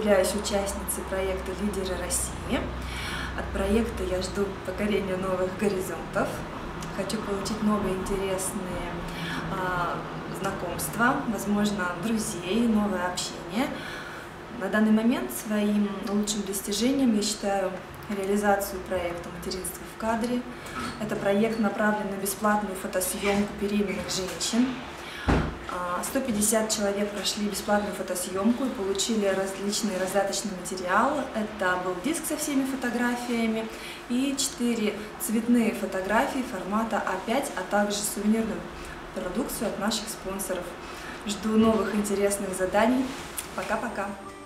являюсь участницей проекта «Лидеры России». От проекта я жду покорения новых горизонтов. Хочу получить новые интересные знакомства, возможно, друзей, новое общение. На данный момент своим лучшим достижением я считаю реализацию проекта «Материнство в кадре». Это проект направлен на бесплатную фотосъемку беременных женщин. 150 человек прошли бесплатную фотосъемку и получили различный раздаточный материал. Это был диск со всеми фотографиями и 4 цветные фотографии формата А5, а также сувенирную продукцию от наших спонсоров. Жду новых интересных заданий. Пока-пока!